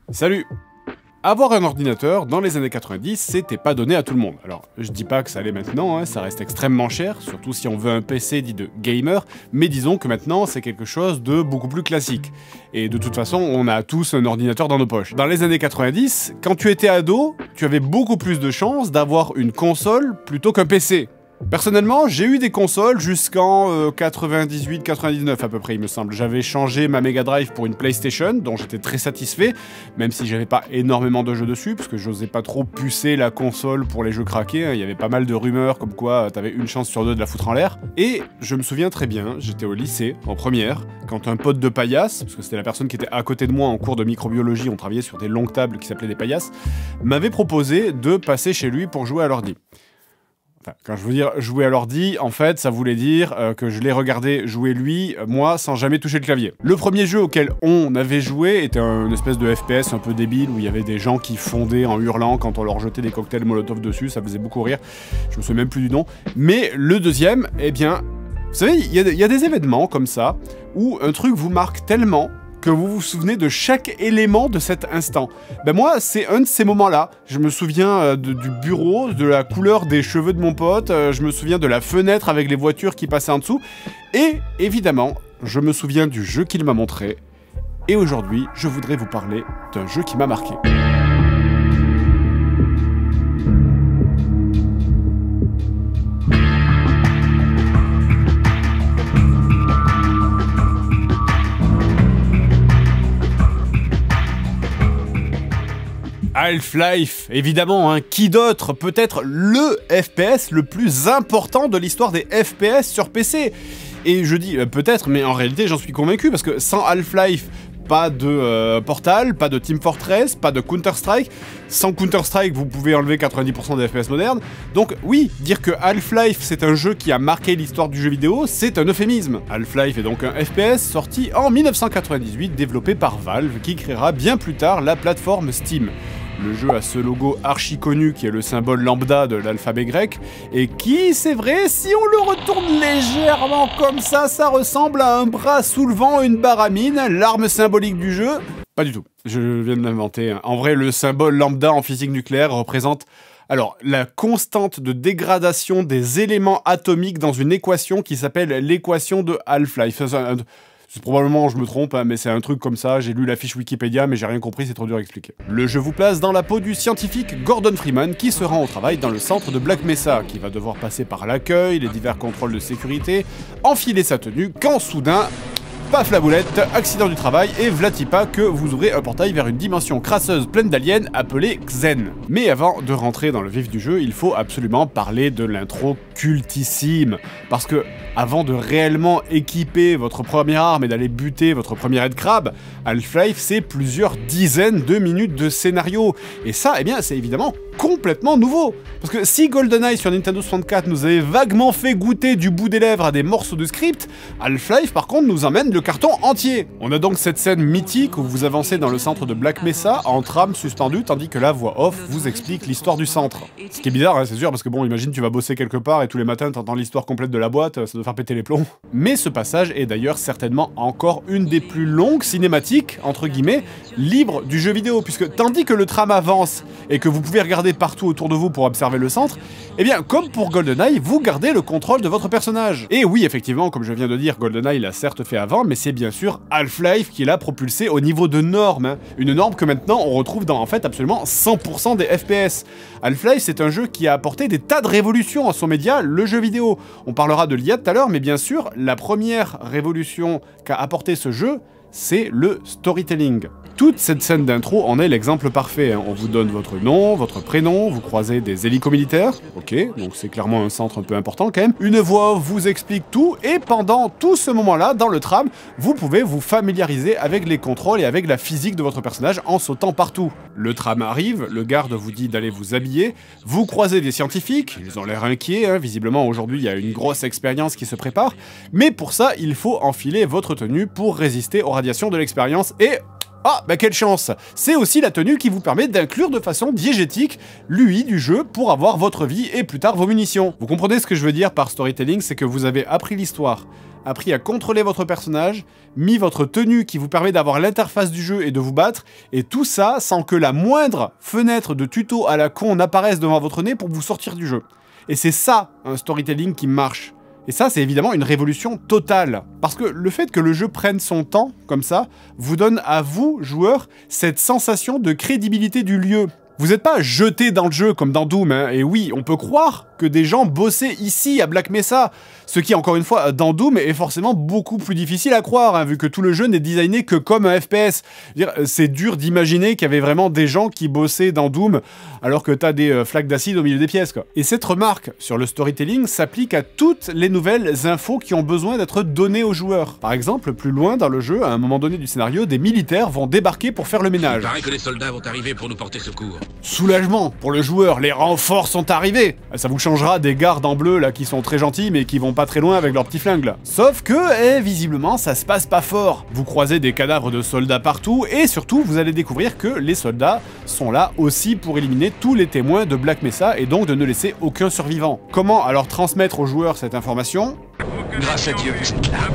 Salut! Avoir un ordinateur dans les années 90, c'était pas donné à tout le monde. Alors, je dis pas que ça l'est maintenant, hein, ça reste extrêmement cher, surtout si on veut un PC dit de gamer, mais disons que maintenant c'est quelque chose de beaucoup plus classique. Et de toute façon, on a tous un ordinateur dans nos poches. Dans les années 90, quand tu étais ado, tu avais beaucoup plus de chances d'avoir une console plutôt qu'un PC. Personnellement, j'ai eu des consoles jusqu'en 98-99 à peu près, il me semble. J'avais changé ma Mega Drive pour une PlayStation, dont j'étais très satisfait, même si j'avais pas énormément de jeux dessus, parce que j'osais pas trop pucer la console pour les jeux craqués, hein. Il y avait pas mal de rumeurs comme quoi t'avais une chance sur deux de la foutre en l'air. Et je me souviens très bien, j'étais au lycée, en première, quand un pote de paillasse, parce que c'était la personne qui était à côté de moi en cours de microbiologie, on travaillait sur des longues tables qui s'appelaient des paillasses, m'avait proposé de passer chez lui pour jouer à l'ordi. Enfin, quand je veux dire jouer à l'ordi, en fait, ça voulait dire que je l'ai regardé jouer lui, moi, sans jamais toucher le clavier. Le premier jeu auquel on avait joué était une espèce de FPS un peu débile, où il y avait des gens qui fondaient en hurlant quand on leur jetait des cocktails Molotov dessus, ça faisait beaucoup rire, je me souviens même plus du nom. Mais le deuxième, eh bien, vous savez, il y a des événements comme ça, où un truc vous marque tellement que vous vous souvenez de chaque élément de cet instant. Ben moi, c'est un de ces moments-là. Je me souviens du bureau, de la couleur des cheveux de mon pote, je me souviens de la fenêtre avec les voitures qui passaient en dessous, et évidemment, je me souviens du jeu qu'il m'a montré, et aujourd'hui, je voudrais vous parler d'un jeu qui m'a marqué. Half-Life, évidemment, hein, qui d'autre peut être le FPS le plus important de l'histoire des FPS sur PC. Et je dis peut-être, mais en réalité j'en suis convaincu, parce que sans Half-Life, pas de Portal, pas de Team Fortress, pas de Counter-Strike. Sans Counter-Strike, vous pouvez enlever 90% des FPS modernes. Donc oui, dire que Half-Life c'est un jeu qui a marqué l'histoire du jeu vidéo, c'est un euphémisme. Half-Life est donc un FPS sorti en 1998, développé par Valve, qui créera bien plus tard la plateforme Steam. Le jeu a ce logo archi connu qui est le symbole lambda de l'alphabet grec, et qui, c'est vrai, si on le retourne légèrement comme ça ressemble à un bras soulevant une baramine, l'arme symbolique du jeu. Pas du tout, je viens de l'inventer. En vrai, le symbole lambda en physique nucléaire représente la constante de dégradation des éléments atomiques dans une équation qui s'appelle l'équation de Half-Life. C'est probablement, je me trompe, hein, mais c'est un truc comme ça, j'ai lu la fiche Wikipédia, mais j'ai rien compris, c'est trop dur à expliquer. Le jeu vous place dans la peau du scientifique Gordon Freeman, qui se rend au travail dans le centre de Black Mesa, qui va devoir passer par l'accueil, les divers contrôles de sécurité, enfiler sa tenue, quand soudain, paf la boulette, accident du travail, et vlatipa que vous ouvrez un portail vers une dimension crasseuse pleine d'aliens appelée Xen. Mais avant de rentrer dans le vif du jeu, il faut absolument parler de l'intro cultissime, parce que avant de réellement équiper votre première arme et d'aller buter votre premier headcrab, Half-Life c'est plusieurs dizaines de minutes de scénario, et ça, eh bien, c'est évidemment complètement nouveau. Parce que si GoldenEye sur Nintendo 64 nous avait vaguement fait goûter du bout des lèvres à des morceaux de script, Half-Life par contre nous emmène le carton entier. On a donc cette scène mythique où vous avancez dans le centre de Black Mesa en trame suspendue, tandis que la voix off vous explique l'histoire du centre. Ce qui est bizarre, hein, c'est sûr, parce que bon, imagine tu vas bosser quelque part et tous les matins t'entends l'histoire complète de la boîte, ça doit faire péter les plombs. Mais ce passage est d'ailleurs certainement encore une des plus longues cinématiques, entre guillemets, libres du jeu vidéo, puisque tandis que le tram avance et que vous pouvez regarder partout autour de vous pour observer le centre, eh bien, comme pour GoldenEye, vous gardez le contrôle de votre personnage. Et oui, effectivement, comme je viens de dire, GoldenEye l'a certes fait avant, mais c'est bien sûr Half-Life qui l'a propulsé au niveau de norme, hein. Une norme que maintenant on retrouve dans, en fait, absolument 100% des FPS. Half-Life, c'est un jeu qui a apporté des tas de révolutions à son média, le jeu vidéo. On parlera de l'IA tout à l'heure, mais bien sûr, la première révolution qu'a apporté ce jeu, c'est le storytelling. Toute cette scène d'intro en est l'exemple parfait, hein. On vous donne votre nom, votre prénom, vous croisez des hélicos militaires, ok, donc c'est clairement un centre un peu important quand même. Une voix vous explique tout, et pendant tout ce moment-là, dans le tram, vous pouvez vous familiariser avec les contrôles et avec la physique de votre personnage en sautant partout. Le tram arrive, le garde vous dit d'aller vous habiller, vous croisez des scientifiques, ils ont l'air inquiets, hein. Visiblement aujourd'hui il y a une grosse expérience qui se prépare, mais pour ça il faut enfiler votre tenue pour résister aux radiations de l'expérience, et Ah, bah quelle chance! C'est aussi la tenue qui vous permet d'inclure de façon diégétique l'UI du jeu pour avoir votre vie et plus tard vos munitions. Vous comprenez ce que je veux dire par storytelling, c'est que vous avez appris l'histoire, appris à contrôler votre personnage, mis votre tenue qui vous permet d'avoir l'interface du jeu et de vous battre, et tout ça sans que la moindre fenêtre de tuto à la con n'apparaisse devant votre nez pour vous sortir du jeu. Et c'est ça, un storytelling qui marche. Et ça, c'est évidemment une révolution totale. Parce que le fait que le jeu prenne son temps, comme ça, vous donne à vous, joueurs, cette sensation de crédibilité du lieu. Vous n'êtes pas jeté dans le jeu comme dans Doom, hein. Et oui, on peut croire que des gens bossaient ici, à Black Mesa. Ce qui, encore une fois, dans Doom, est forcément beaucoup plus difficile à croire, hein, vu que tout le jeu n'est designé que comme un FPS. C'est dur d'imaginer qu'il y avait vraiment des gens qui bossaient dans Doom, alors que t'as des flaques d'acide au milieu des pièces, quoi. Et cette remarque sur le storytelling s'applique à toutes les nouvelles infos qui ont besoin d'être données aux joueurs. Par exemple, plus loin dans le jeu, à un moment donné du scénario, des militaires vont débarquer pour faire le ménage. Il paraît que les soldats vont arriver pour nous porter secours. Soulagement pour le joueur, les renforts sont arrivés. Ça vous changera des gardes en bleu là qui sont très gentils mais qui vont pas très loin avec leurs petits flingues là. Sauf que, visiblement, ça se passe pas fort. Vous croisez des cadavres de soldats partout et surtout vous allez découvrir que les soldats sont là aussi pour éliminer tous les témoins de Black Mesa et donc de ne laisser aucun survivant. Comment alors transmettre aux joueurs cette information? Grâce à Dieu, vous êtes là.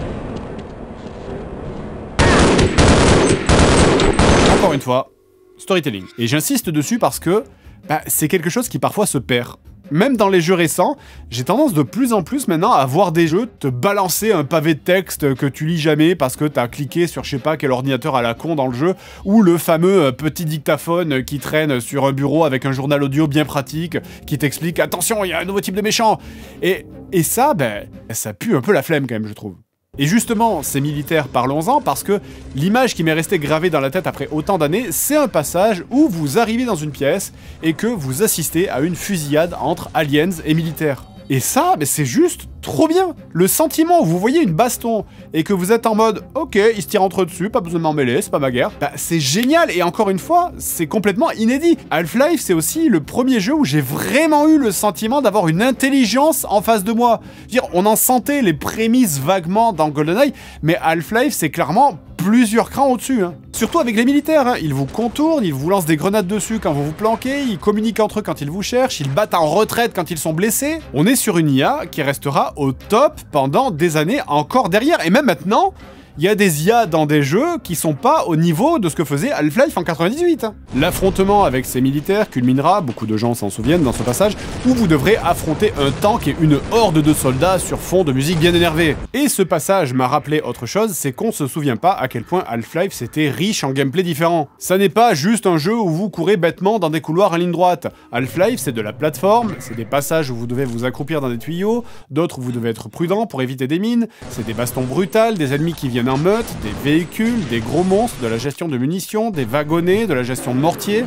Encore une fois, storytelling. Et j'insiste dessus parce que c'est quelque chose qui parfois se perd. Même dans les jeux récents, j'ai tendance de plus en plus maintenant à voir des jeux te balancer un pavé de texte que tu lis jamais parce que t'as cliqué sur je sais pas quel ordinateur à la con dans le jeu, ou le fameux petit dictaphone qui traîne sur un bureau avec un journal audio bien pratique qui t'explique « Attention, il y a un nouveau type de méchant !» Et ça, ça pue un peu la flemme quand même, je trouve. Et justement, ces militaires, parlons-en, parce que l'image qui m'est restée gravée dans la tête après autant d'années, c'est un passage où vous arrivez dans une pièce et que vous assistez à une fusillade entre aliens et militaires. Et ça, c'est juste trop bien. Le sentiment où vous voyez une baston et que vous êtes en mode « Ok, ils se tirent entre eux dessus, pas besoin de m'en mêler, c'est pas ma guerre », c'est génial et encore une fois, c'est complètement inédit. Half-Life, c'est aussi le premier jeu où j'ai vraiment eu le sentiment d'avoir une intelligence en face de moi. On en sentait les prémices vaguement dans GoldenEye, mais Half-Life, c'est clairement plusieurs crans au-dessus, hein. Surtout avec les militaires, hein. Ils vous contournent, ils vous lancent des grenades dessus quand vous vous planquez, ils communiquent entre eux quand ils vous cherchent, ils battent en retraite quand ils sont blessés. On est sur une IA qui restera au top pendant des années encore derrière, et même maintenant, il y a des IA dans des jeux qui sont pas au niveau de ce que faisait Half-Life en 98. Hein. L'affrontement avec ces militaires culminera, beaucoup de gens s'en souviennent dans ce passage, où vous devrez affronter un tank et une horde de soldats sur fond de musique bien énervée. Et ce passage m'a rappelé autre chose, c'est qu'on se souvient pas à quel point Half-Life c'était riche en gameplay différent. Ça n'est pas juste un jeu où vous courez bêtement dans des couloirs en ligne droite. Half-Life c'est de la plateforme, c'est des passages où vous devez vous accroupir dans des tuyaux, d'autres où vous devez être prudent pour éviter des mines, c'est des bastons brutales, des ennemis qui viennent en meute, des véhicules, des gros monstres, de la gestion de munitions, des wagonnets, de la gestion de mortiers.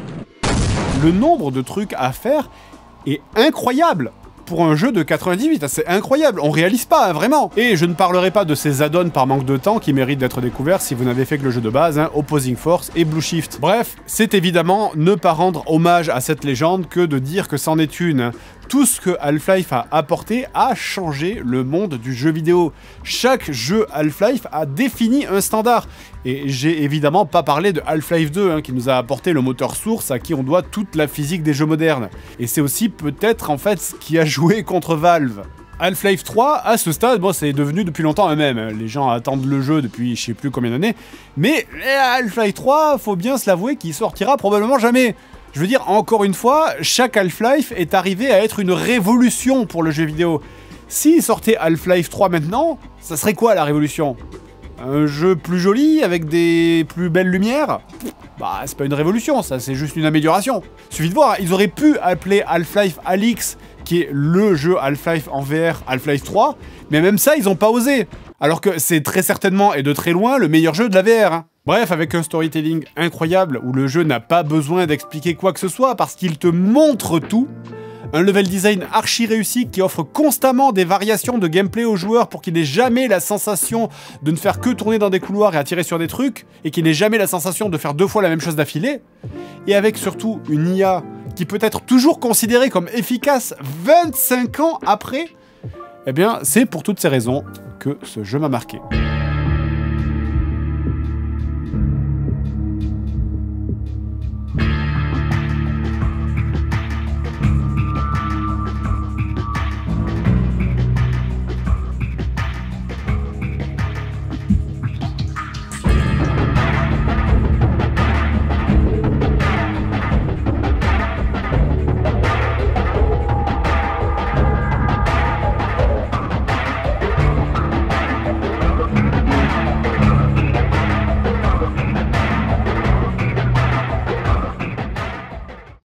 Le nombre de trucs à faire est incroyable pour un jeu de 98, c'est incroyable, on réalise pas, hein, vraiment. Et je ne parlerai pas de ces add-ons par manque de temps qui méritent d'être découverts si vous n'avez fait que le jeu de base, hein, Opposing Force et Blue Shift. Bref, c'est évidemment ne pas rendre hommage à cette légende que de dire que c'en est une. Tout ce que Half-Life a apporté a changé le monde du jeu vidéo. Chaque jeu Half-Life a défini un standard. Et j'ai évidemment pas parlé de Half-Life 2, hein, qui nous a apporté le moteur source à qui on doit toute la physique des jeux modernes. Et c'est aussi peut-être en fait ce qui a joué contre Valve. Half-Life 3, à ce stade, bon, c'est devenu depuis longtemps un mème. Les gens attendent le jeu depuis je sais plus combien d'années. Mais Half-Life 3, faut bien se l'avouer qu'il sortira probablement jamais. Je veux dire, encore une fois, chaque Half-Life est arrivé à être une révolution pour le jeu vidéo. S'il sortait Half-Life 3 maintenant, ça serait quoi la révolution? Un jeu plus joli, avec des plus belles lumières? Bah, c'est pas une révolution, ça, c'est juste une amélioration. Suffit de voir, ils auraient pu appeler Half-Life Alyx, qui est le jeu Half-Life en VR, Half-Life 3, mais même ça, ils ont pas osé. Alors que c'est très certainement, et de très loin, le meilleur jeu de la VR, hein. Bref, avec un storytelling incroyable, où le jeu n'a pas besoin d'expliquer quoi que ce soit, parce qu'il te montre tout, un level design archi réussi qui offre constamment des variations de gameplay aux joueurs pour qu'il n'ait jamais la sensation de ne faire que tourner dans des couloirs et attirer sur des trucs, et qu'il n'ait jamais la sensation de faire 2 fois la même chose d'affilée, et avec surtout une IA qui peut être toujours considérée comme efficace 25 ans après, eh bien, c'est pour toutes ces raisons que ce jeu m'a marqué.